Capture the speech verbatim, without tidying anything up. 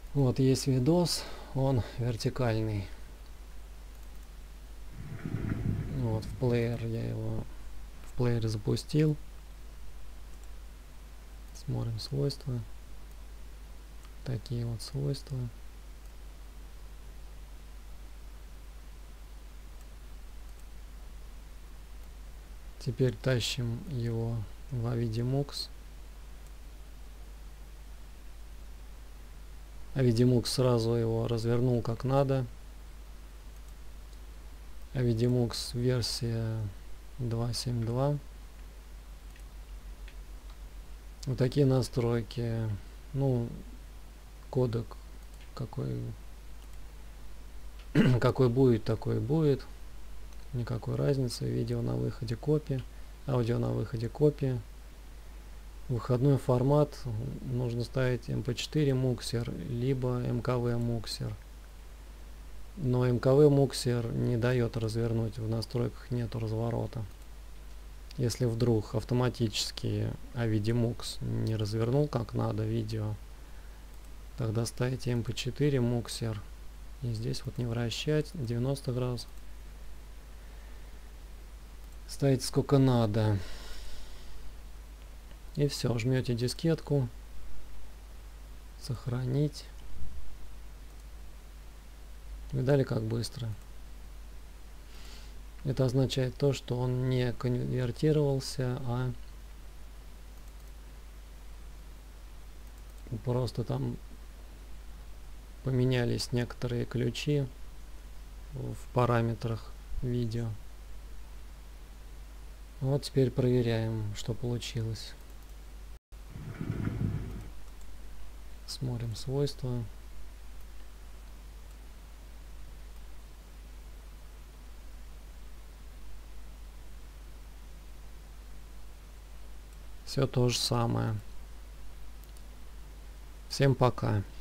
Вот есть видос, он вертикальный. Вот в плеер я его в плеере запустил. Смотрим свойства. Такие вот свойства. Теперь тащим его в Avidemux. Avidemux сразу его развернул как надо. Avidemux версия два точка семь точка два. Вот такие настройки. Ну, кодек какой какой будет, такой будет. Никакой разницы. Видео на выходе копия, аудио на выходе копия. Выходной формат нужно ставить эм пэ четыре муксер, либо эм ка вэ муксер. Но эм ка вэ муксер не дает развернуть, в настройках нету разворота. Если вдруг автоматически Avidemux не развернул как надо видео, тогда ставите эм пэ четыре муксер. И здесь вот не вращать, девяносто градусов. Ставите сколько надо. И все, жмете дискетку, сохранить. Видали, как быстро? Это означает то, что он не конвертировался, а просто там поменялись некоторые ключи в параметрах видео. Вот теперь проверяем, что получилось. Смотрим свойства. Все то же самое. Всем пока.